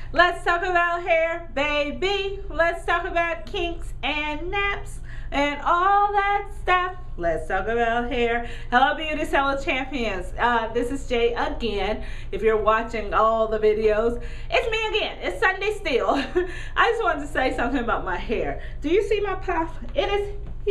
Let's talk about hair, baby. Let's talk about kinks and naps and all that stuff. Let's talk about hair. Hello, beauty seller champions. This is Jay again. If you're watching all the videos, it's me again. It's Sunday still. I just wanted to say something about my hair. Do you see my puff? It is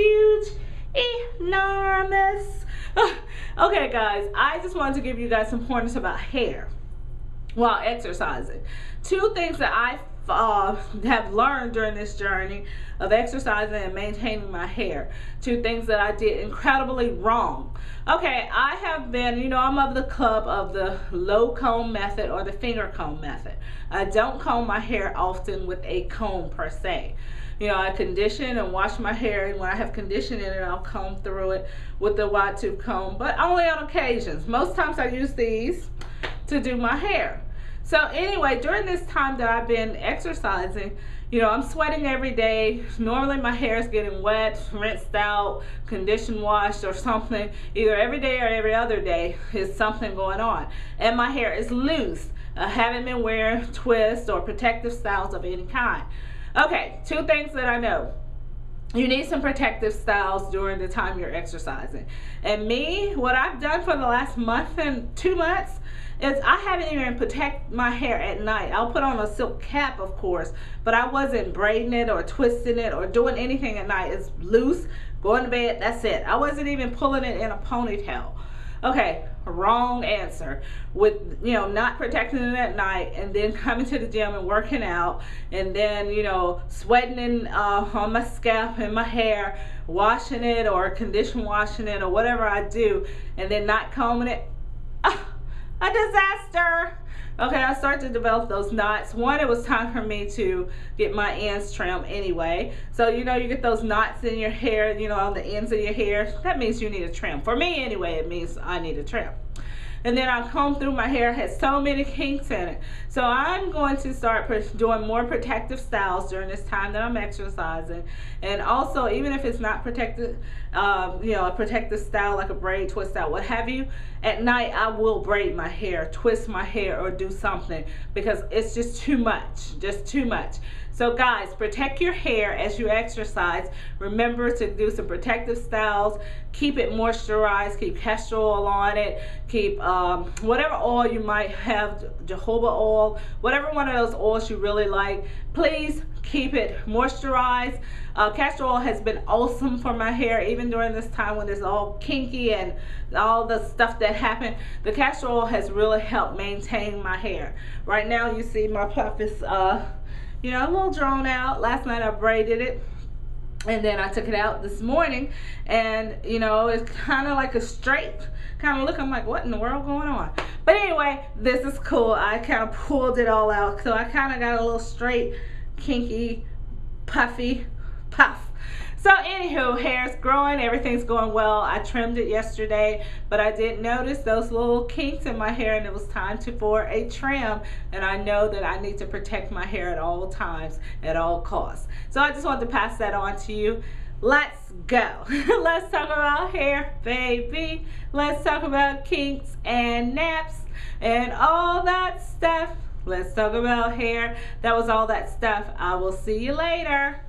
huge, enormous. Okay, guys, I just wanted to give you guys some pointers about hair while exercising. Two things that I have learned during this journey of exercising and maintaining my hair. Two things that I did incredibly wrong. Okay, I have been, I'm of the club of the low comb method or the finger comb method. I don't comb my hair often with a comb per se. I condition and wash my hair, and when I have condition in it, I'll comb through it with the wide tooth comb, but only on occasions. Most times I use these to do my hair. So anyway, during this time that I've been exercising, I'm sweating every day. Normally my hair is getting wet, rinsed out, condition washed or something. Either every day or every other day is something going on. And my hair is loose. I haven't been wearing twists or protective styles of any kind. Okay, two things that I know. You need some protective styles during the time you're exercising. And me, what I've done for the last month and 2 months is I haven't even protect my hair at night. I'll put on a silk cap, of course, but I wasn't braiding it or twisting it or doing anything at night. It's loose, going to bed, that's it. I wasn't even pulling it in a ponytail. Okay, wrong answer. With, not protecting it at night and then coming to the gym and working out and then, sweating on my scalp and my hair, washing it or condition washing it or whatever I do, and then not combing it. A disaster. Okay, I started to develop those knots. One, it was time for me to get my ends trimmed anyway. So, you get those knots in your hair, on the ends of your hair. That means you need a trim. For me, anyway, it means I need a trim. And then I combed through my hair, had so many kinks in it. So I'm going to start doing more protective styles during this time that I'm exercising. And also, even if it's not protected, a protective style like a braid, twist out, what have you, at night I will braid my hair, twist my hair, or do something because it's just too much, So guys, protect your hair as you exercise. Remember to do some protective styles. Keep it moisturized. Keep castor oil on it. Keep whatever oil you might have, jojoba oil, whatever one of those oils you really like. Please keep it moisturized. Castor oil has been awesome for my hair, even during this time when it's all kinky and all the stuff that happened. The castor oil has really helped maintain my hair. Right now, you see my puff is a little drawn out. Last night I braided it and then I took it out this morning, and it's kind of like a straight kind of look. I'm like, what in the world going on? But anyway, this is cool. I kind of pulled it all out, so I kind of got a little straight, kinky, puffy puff. So anywho, hair's growing, everything's going well. I trimmed it yesterday, but I did notice those little kinks in my hair, and it was time for a trim. And I know that I need to protect my hair at all times, at all costs. So I just wanted to pass that on to you. Let's go. Let's talk about hair, baby. Let's talk about kinks and naps and all that stuff. Let's talk about hair. That was all that stuff. I will see you later.